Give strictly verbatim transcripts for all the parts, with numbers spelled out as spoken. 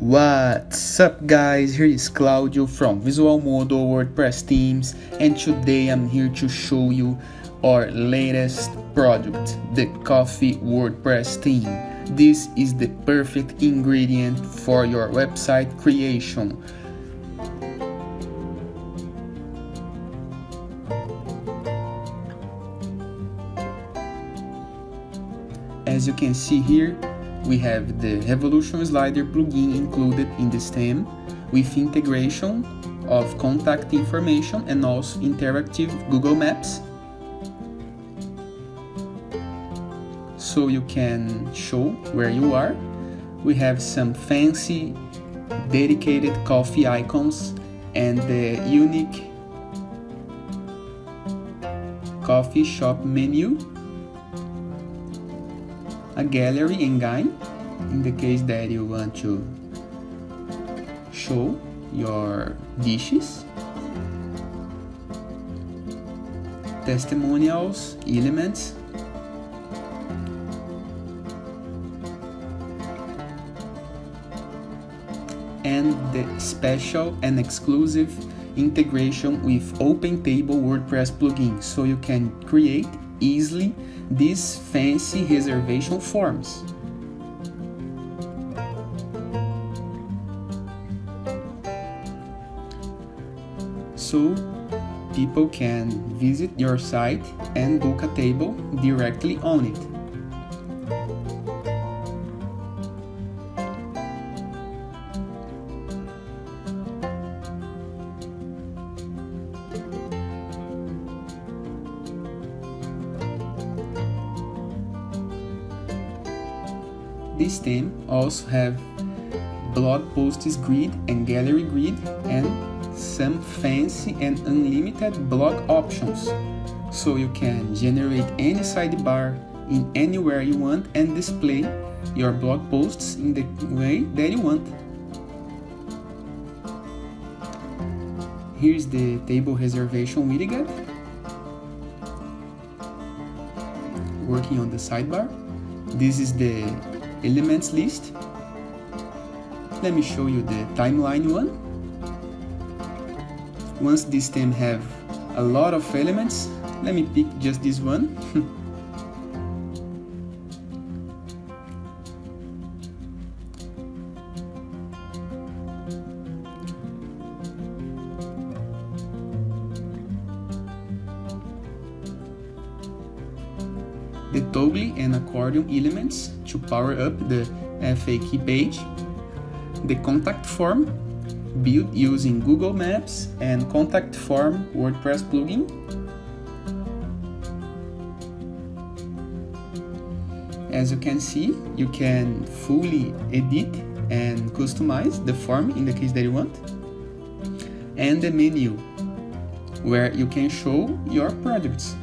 What's up guys, here is Claudio from Visual Modo WordPress Themes, and today I'm here to show you our latest product, the Coffee WordPress theme. This is the perfect ingredient for your website creation. As you can see here, we have the Revolution Slider plugin included in this theme, with integration of contact information and also interactive Google Maps. So you can show where you are. We have some fancy dedicated coffee icons and the unique coffee shop menu, a gallery and guide in the case that you want to show your dishes, testimonials, elements, and the special and exclusive integration with OpenTable WordPress plugin, so you can create easily these fancy reservation forms. So people can visit your site and book a table directly on it. This theme also have blog posts grid and gallery grid and some fancy and unlimited blog options, so you can generate any sidebar in anywhere you want and display your blog posts in the way that you want. Here's the table reservation widget working on the sidebar. This is the elements list. Let me show you the timeline one. Once this theme have a lot of elements, let me pick just this one. The toggle and accordion elements to power up the F A Q page, the contact form built using Google Maps and contact form WordPress plugin, as you can see, you can fully edit and customize the form in the case that you want, and the menu where you can show your products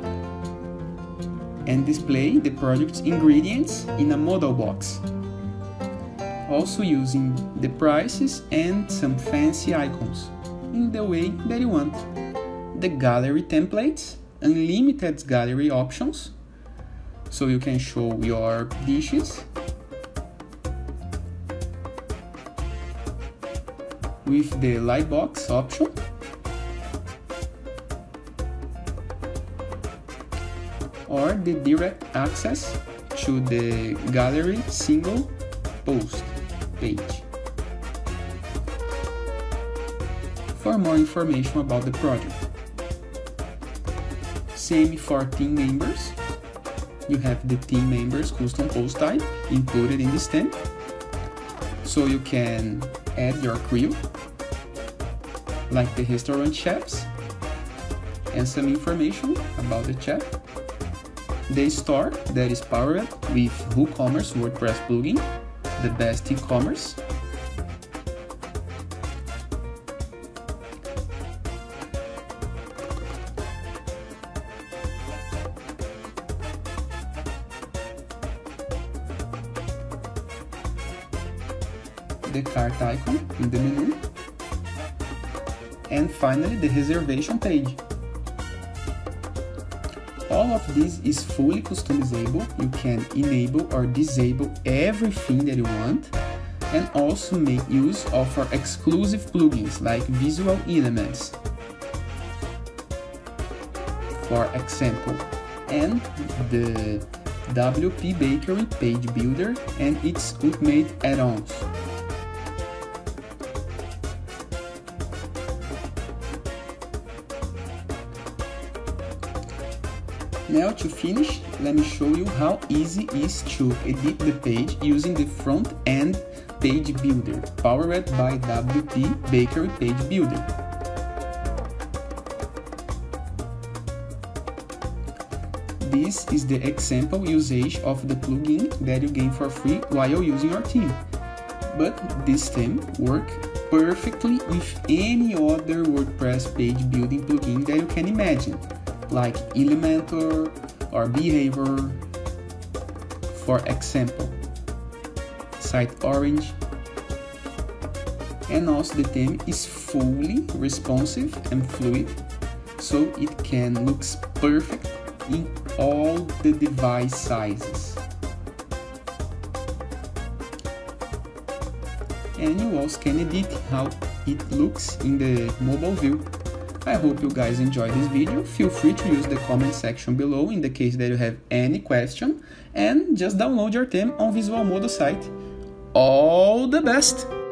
and display the product's ingredients in a modal box, also using the prices and some fancy icons in the way that you want. The gallery templates, unlimited gallery options, so you can show your dishes with the Lightbox option, or the direct access to the gallery single post page. For more information about the project, same for team members. You have the team members custom post type included in this theme, so you can add your crew, like the restaurant chefs, and some information about the chef. The store that is powered with WooCommerce WordPress plugin, the best e-commerce. The cart icon in the menu. And finally, the reservation page. All of this is fully customizable. You can enable or disable everything that you want, and also make use of our exclusive plugins like Visual Elements, for example, and the W P Bakery Page Builder and its ultimate add-ons. Now to finish, let me show you how easy it is to edit the page using the front-end page builder, powered by W P Bakery Page Builder. This is the example usage of the plugin that you gain for free while using our theme. But this theme works perfectly with any other WordPress page building plugin that you can imagine, like Elementor or Behavior, for example, SiteOrange. And also the theme is fully responsive and fluid, so it can look perfect in all the device sizes. And you also can edit how it looks in the mobile view. I hope you guys enjoyed this video. Feel free to use the comment section below in the case that you have any question, and just download your theme on Visual Modo site. All the best!